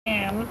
am.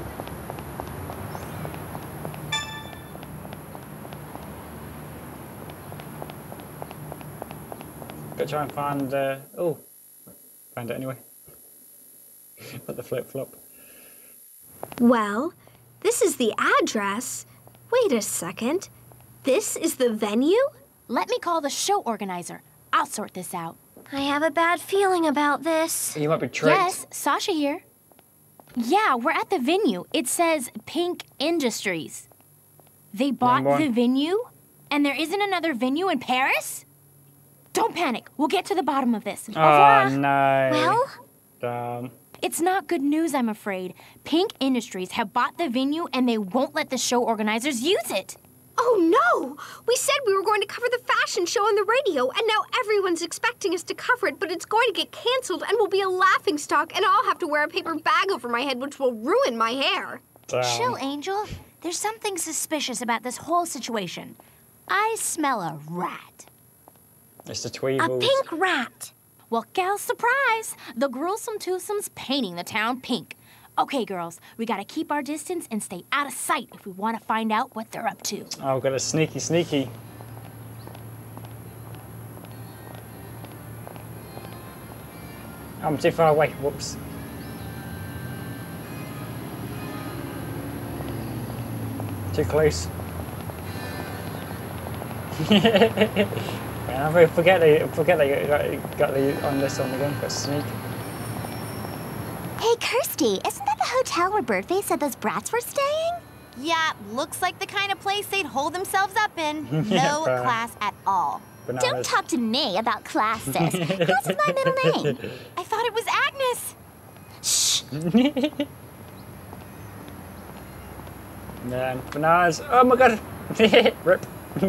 Gotta try and find. Oh, found it anyway. Put the flip flop. Well, this is the address. Wait a second. This is the venue? Let me call the show organizer. I'll sort this out. I have a bad feeling about this. You might be tricked. Yes, Sasha here. Yeah, we're at the venue. It says Pink Industries. They bought the venue? And there isn't another venue in Paris? Don't panic. We'll get to the bottom of this. Au revoir. Oh, no. Well? Damn. It's not good news, I'm afraid. Pink Industries have bought the venue and they won't let the show organizers use it. Oh, no! We said we were going to cover the fashion show on the radio, and now everyone's expecting us to cover it, but it's going to get canceled and will be a laughingstock, and I'll have to wear a paper bag over my head, which will ruin my hair. Damn. Chill, Angel. There's something suspicious about this whole situation. I smell a rat. It's the Tweevils. A pink rat. Well, gal, surprise! The gruesome twosome's painting the town pink. Okay, girls, we gotta keep our distance and stay out of sight if we want to find out what they're up to. Oh, got a sneaky. I'm too far away. Whoops. Too close. Man, I forget that you got the on this one again. Got sneak. Hey, Kirsty, isn't that the hotel where Birdface said those brats were staying? Yeah, looks like the kind of place they'd hold themselves up in. No Bruh. class at all. Bananas. Don't talk to me about class, sis. Class is my middle name. I thought it was Agnes. Shh. Man, bananas. Oh my god. Rip.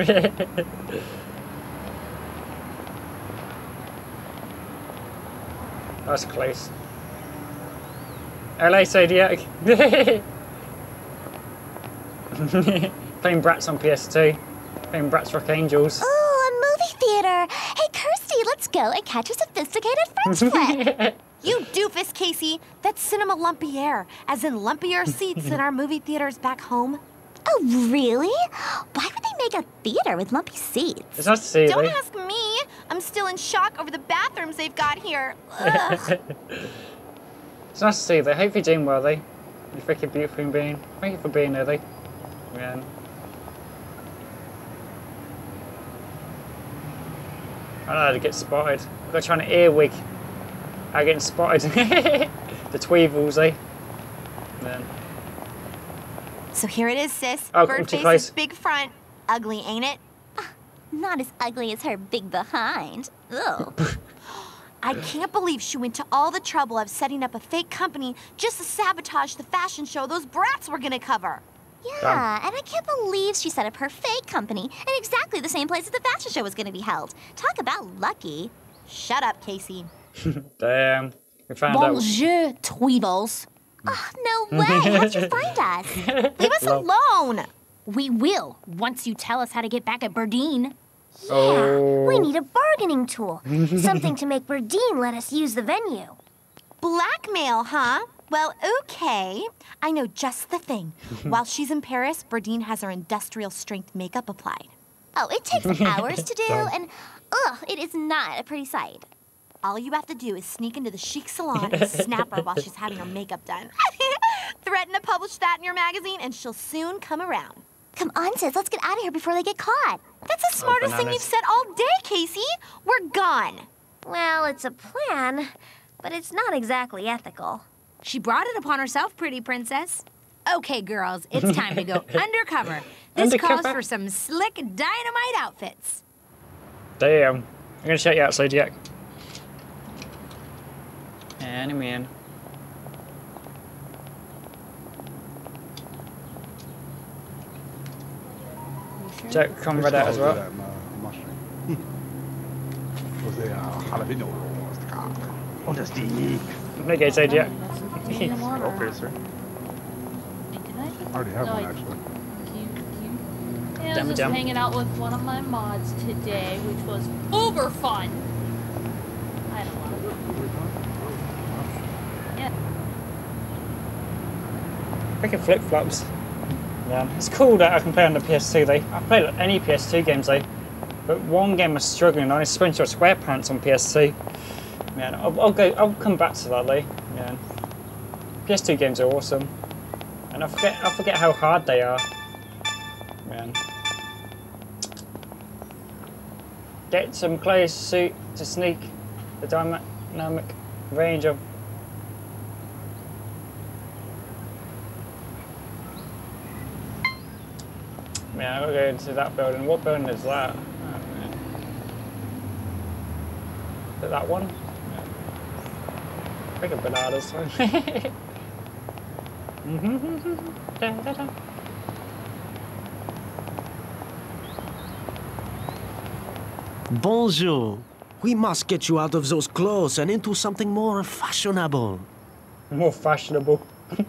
That's close. LA Zodiac. Playing Bratz on PS2. Playing Bratz Rock Angels. Ooh, a movie theater. Hey, Kirsty, let's go and catch a sophisticated French flick. You doofus, Casey. That's cinema lumpier, as in lumpier seats than our movie theaters back home. Oh, really? Why would they make a theater with lumpy seats? It's nice to see you. Don't ask me. I'm still in shock over the bathrooms they've got here. Ugh. It's nice to see you. They hope you're doing well, though. You're freaking beautiful human being. Thank you for being there, though. Man. I know how to get spotted. I've got to try an earwig. I'm getting spotted. The Tweevils, eh? Man. So here it is, sis. Oh, I'm too close. Birdface's big front. Ugly, ain't it? Not as ugly as her big behind. Ugh. I can't believe she went to all the trouble of setting up a fake company just to sabotage the fashion show those brats were gonna cover. Yeah, and I can't believe she set up her fake company in exactly the same place that the fashion show was going to be held. Talk about lucky. Shut up, Casey. Damn. We found out. Bonjour, Tweevils. Oh, no way. How'd you find us? Leave us alone. We will, once you tell us how to get back at Berdine. Oh. We need a bargaining tool. Something to make Berdine let us use the venue. Blackmail, huh? Well, okay. I know just the thing. While she's in Paris, Berdine has her industrial strength makeup applied. Oh, it takes hours to do, and it is not a pretty sight. All you have to do is sneak into the chic salon and snap her while she's having her makeup done. Threaten to publish that in your magazine, and she'll soon come around. Come on, sis, let's get out of here before they get caught. That's the smartest thing you've said all day, Casey. We're gone. Well, it's a plan, but it's not exactly ethical. She brought it upon herself, pretty princess. Okay, girls, it's time to go undercover. This calls for some slick dynamite outfits. Damn. I'm gonna check you out, Zodiac. And I'm in. Jack, come right out as well. Okay, Zodiac. Okay, sir. I already have one, actually. Yeah, I was just hanging out with one of my mods today, which was uber fun. I don't know. Yeah. Freaking flip-flops. Yeah, it's cool that I can play on the PS2 though. I played any PS2 games though. But one game was struggling. I only SpongeBob SquarePants on PS2. Yeah, I'll come back to that though. Yeah. PS2 games are awesome. And I forget how hard they are. Man. Get some clothes suit to sneak the dynamic range of. Yeah, I'll go into that building. What building is that? Oh, man. Is it that one? Yeah. Freaking bananas. Bonjour. We must get you out of those clothes and into something more fashionable. More fashionable.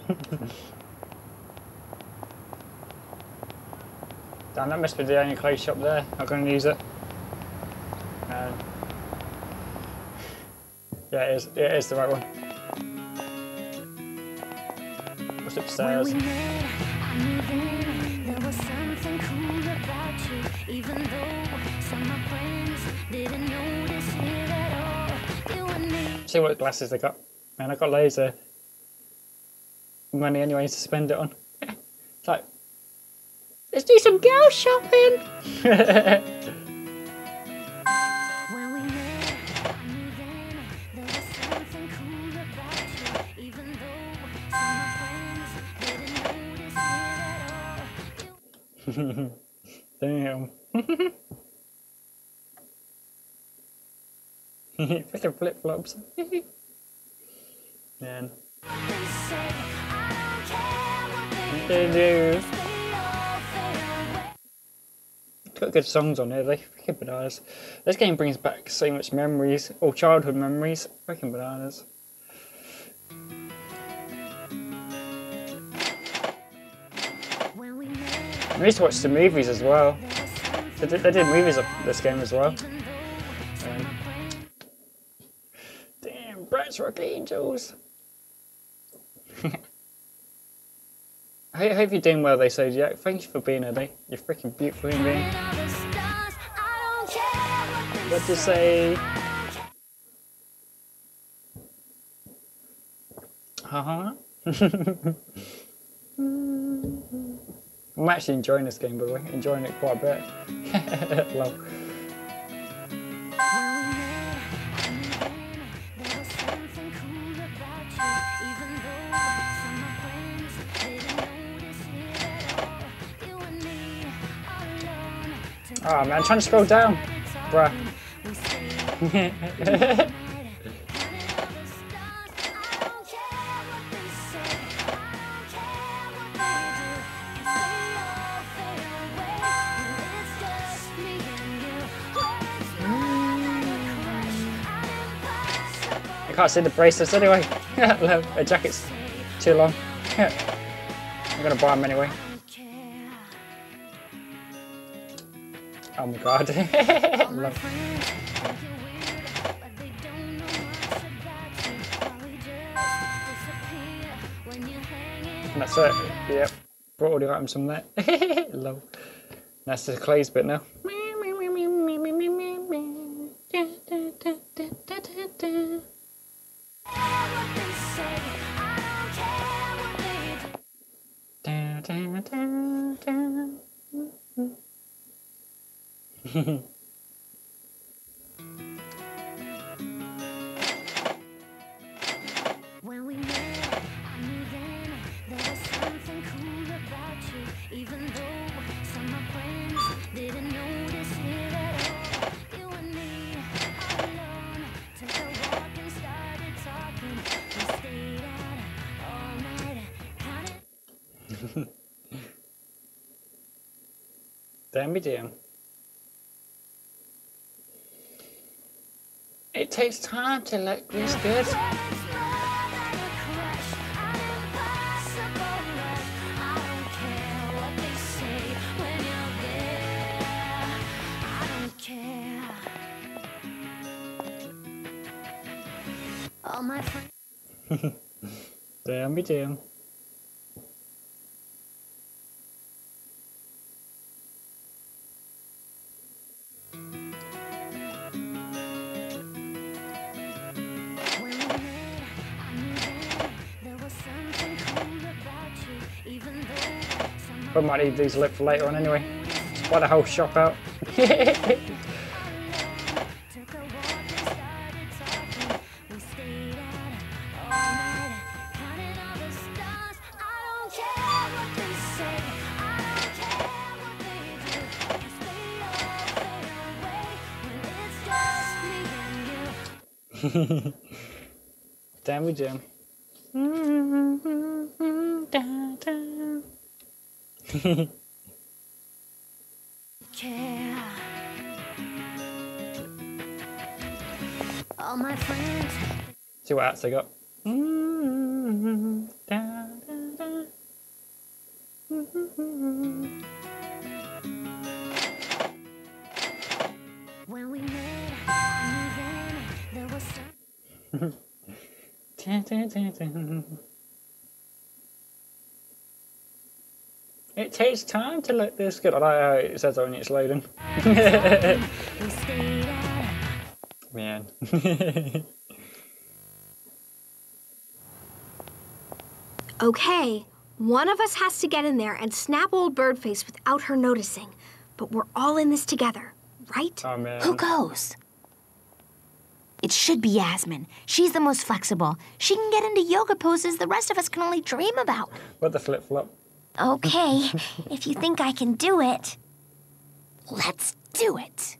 Damn, that must be the only clothes shop there. I'm going to use it. Yeah, it is. Yeah, it is the right one. What's upstairs? See what glasses they got. Man, I got loads of money anyway to spend it on. It's like, let's do some girl shopping. Damn. Freaking flip-flops. Man. Got good songs on here, they freaking bananas. This game brings back so much memories, or childhood memories. Freaking bananas. I used to watch the movies as well. They did movies of this game as well. Damn, Bratz Rock Angels. I hope you're doing well, they say, Jack. Thank you for being here, Lee. You're freaking beautiful human being. What to say? I'm actually enjoying this game, by the way. Enjoying it quite a bit. Love. Oh man, I'm trying to scroll down. Bruh. I can't see the bracelets anyway. The jacket's too long. I'm gonna buy them anyway. Oh my god. And that's it. Yep. Brought all the items from there. Love. That's the clothes bit now. When we met, I knew then there was something cool about you, even though some of my friends didn't notice it at all. You and me, all alone, took a walk and started talking. We stayed out all night, counted. Damn me damn. It takes time to look this good. All my friends. Damn me damn. I might need these lit for later on anyway. Buy the whole shop out. Damn we jam. All my friends. See what else I got. When we met, I knew then there was It takes time to let this good. I like how it says when it's loading. we stayed at. Man. Okay, one of us has to get in there and snap old Birdface without her noticing. But we're all in this together, right? Oh man. Who goes? It should be Yasmin. She's the most flexible. She can get into yoga poses the rest of us can only dream about. What the flip flop? Okay, if you think I can do it, let's do it.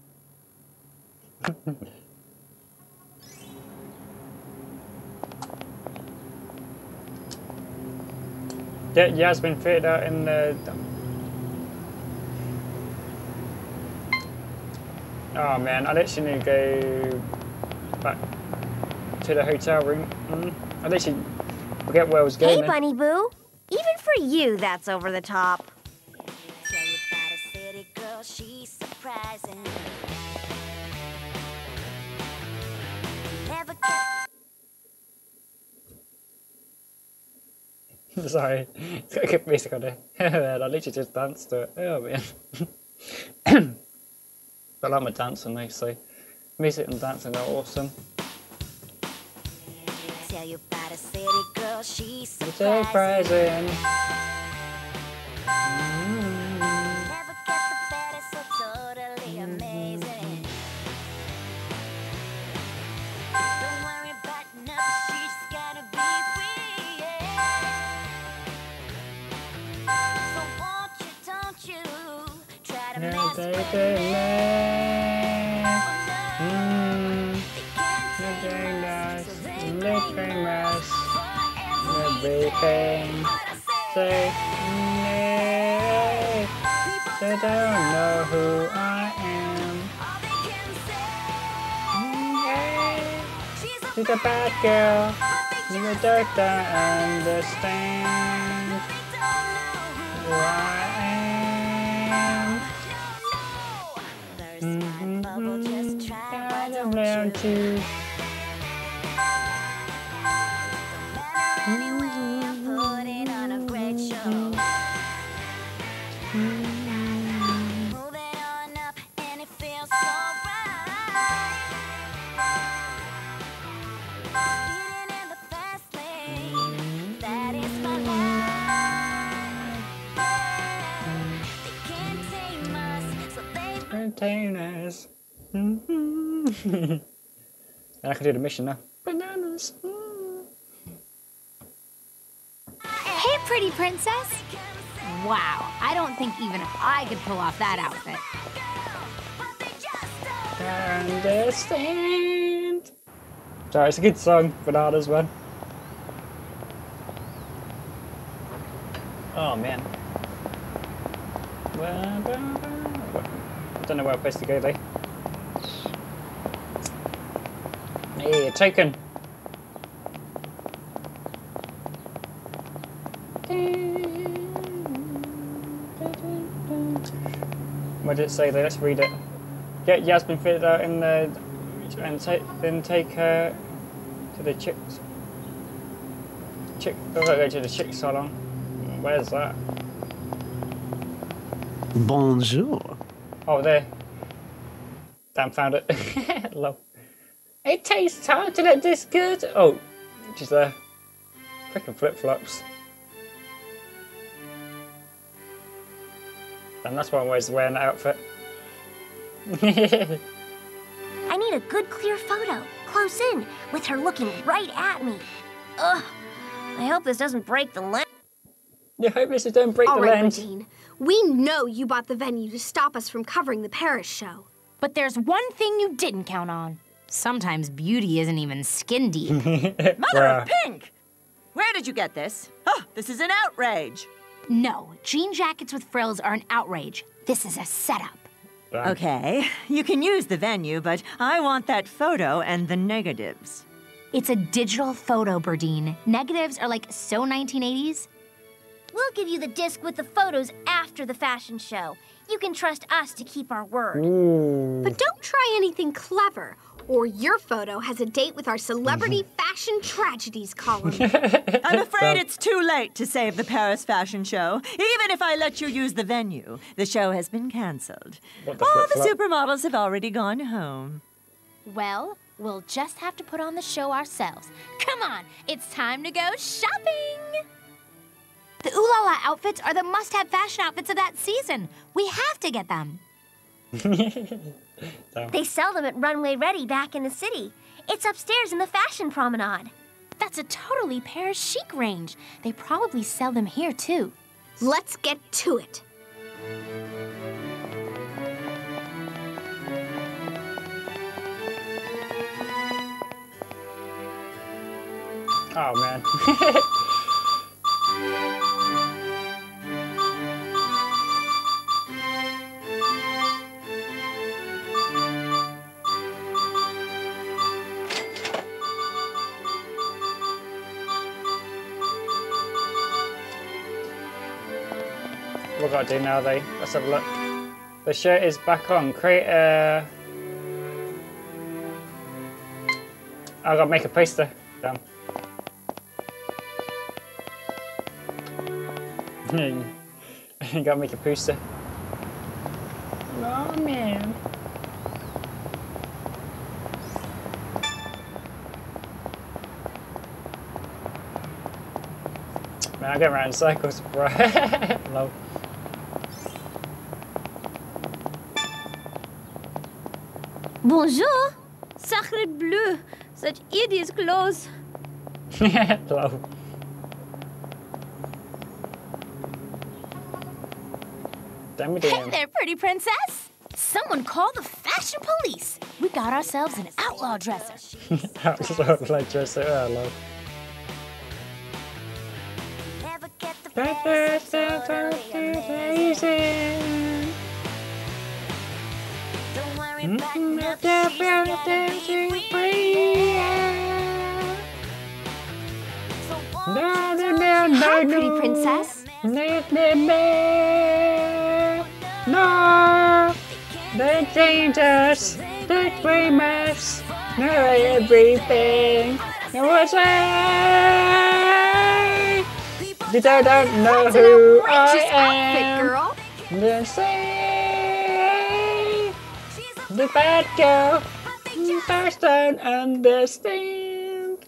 Get Yasmin fitted out in the. Oh man, I literally need to go back to the hotel room. I literally forget where I was going. Hey, then. Bunny Boo. Even for you, that's over the top. Tell you about a city girl, she's surprising. Never Sorry, it's got good music on it. I literally just danced to it. Oh man. But I like my dancing though, so music and dancing are awesome. tell you about a city girl, she's Surprising. surprising. Never get the better, so totally amazing. Don't worry about nothing, she's just gotta be free, yeah. So don't you try to mess with me. Everything. Say, they don't know who I am. She's a bad girl. You don't understand who I am. I don't learn to. Putting on a great show. Moving on up, and it feels so right. Speeding in the fast lane, that is my life. They can't tame us, so they Containers. And I can do the mission now. Bananas. Hey, pretty princess. Wow, I don't think even I could pull off that outfit. Understand. Sorry, it's a good song, Bananas, man. Oh man. I don't know where I'm supposed to go though. Hey, token. What did it say there? Let's read it. Get Yasmin fitted out in the and then take her to the chicks. Go to the chick salon. Where's that? Bonjour. Oh, there. Damn, found it. Love. It takes time to let this good. Oh, she's there. Freaking flip flops. And that's why I'm always wearing that outfit. I need a good clear photo, close in, with her looking right at me. Ugh. I hope this doesn't break the lens. You hope this don't break the lens. All right, Radine. We know you bought the venue to stop us from covering the Paris show. But there's one thing you didn't count on. Sometimes beauty isn't even skin deep. Mother of Pink! Where did you get this? Oh, this is an outrage. No, jean jackets with frills are an outrage. This is a setup. Okay, you can use the venue, but I want that photo and the negatives. It's a digital photo, Berdine. Negatives are like so 1980s. We'll give you the disc with the photos after the fashion show. You can trust us to keep our word. Ooh. But don't try anything clever, or your photo has a date with our Celebrity Fashion Tragedies column. I'm afraid it's too late to save the Paris fashion show. Even if I let you use the venue, the show has been canceled. All the supermodels have already gone home. Well, we'll just have to put on the show ourselves. Come on, it's time to go shopping! The Ooh La La outfits are the must-have fashion outfits of that season. We have to get them. They sell them at Runway Ready back in the city. It's upstairs in the fashion promenade. That's a totally Paris chic range. They probably sell them here, too. Let's get to it. Oh, man. What gotta do now, though? Let's have a look. The shirt is back on. Create a... I gotta make a poster. Damn. I gotta make a poster. Oh, man. Man, I go around in circles, bro. Lol. Bonjour. Sacre bleu. Such hideous clothes. Lol. Damn. Hey there, pretty princess. Someone call the fashion police. We got ourselves an outlaw dresser. Outlaw dresser, oh, lol. Hi, pretty princess. No, they change us, they claim us, know everything. What's that? You don't know who I am. Girl. Then say the bad girl first don't understand.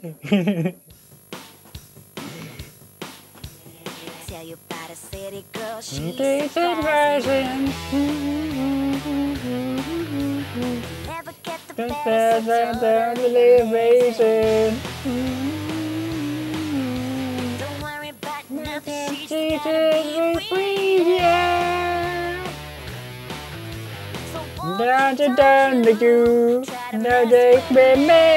Tell you about a city girl, she's rising. never get the Reason. Don't worry about nothing, she's She's gonna free, yeah. Down to down the you, no they me.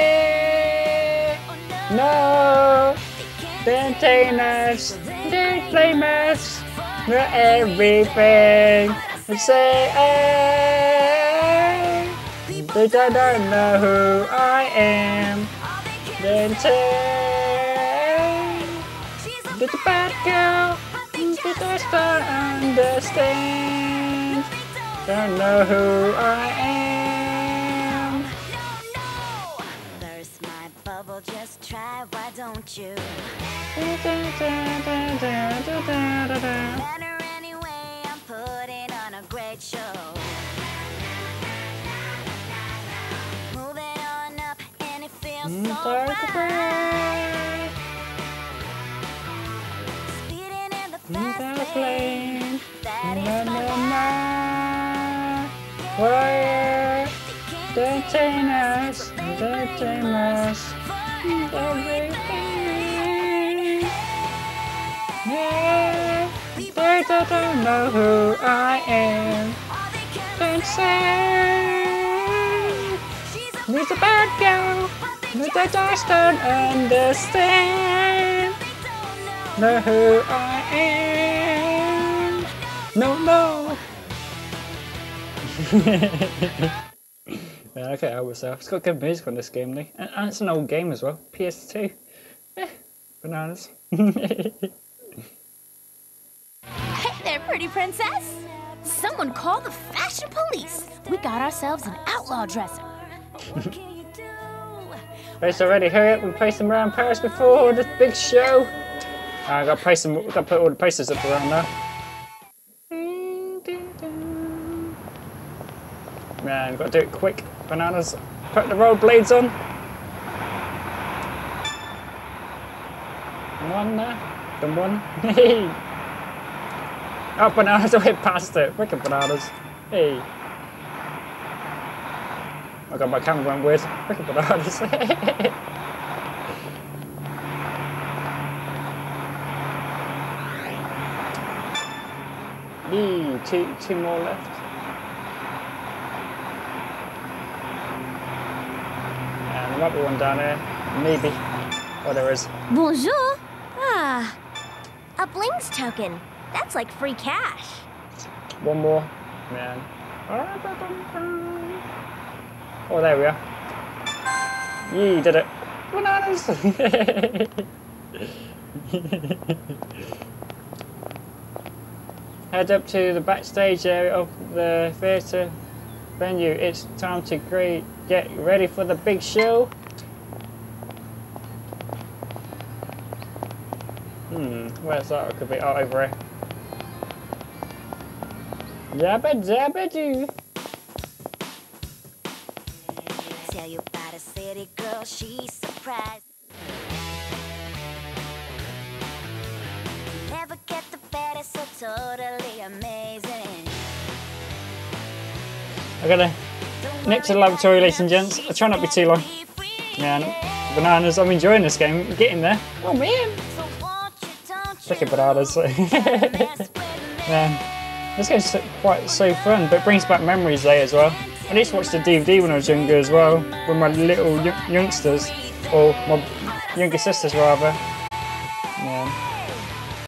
No, they take us, they blame us, for everything. They say, they don't know who I am. Then say, the bad girl, they just don't understand. Don't know who I am. Burst my bubble, just try, why don't you? Better anyway, I'm putting on a great show. Moving on up, and it feels so right. Speeding in the fast flame. Na na na. Fire. Detain us. Detain us. Everything. Yeah. They don't know who I am. Don't say. He's a bad girl. They just don't understand. Know who I am. No, no. Yeah, okay, I was there. It's got good music on this game, Lee. And it's an old game as well. PS2. Yeah, bananas. Hey there, pretty princess. Someone call the fashion police. We got ourselves an outlaw dresser. Place already, hurry up and place them around Paris before the big show. I gotta place them, gotta put all the places up around now. Man, gotta do it quick. Bananas, put the road blades on. One there, then one. Oh, bananas, I went past it. Wicked bananas. Hey. Oh god, my camera went weird. Wicked bananas. Yee, two more left. And there might be one down there. Maybe. Oh, there is. Bonjour. Ah, a Blings token. That's like free cash. One more. Man. Oh, there we are. Yee, did it. Bananas! Head up to the backstage area of the theatre venue. It's time to get ready for the big show. Where's that? It could be over here. Jabba jabba doo. Tell you about a city girl, she's surprised. Never get the better, so totally amazing. I gotta nip to the laboratory, ladies and gents. I'll try not to be too long. Man, bananas, I'm enjoying this game. I'm getting there. Oh man! Freaking bananas. Man, this game's quite so fun, but it brings back memories there as well. I used to watch the DVD when I was younger as well, with my little youngsters, or my younger sisters rather.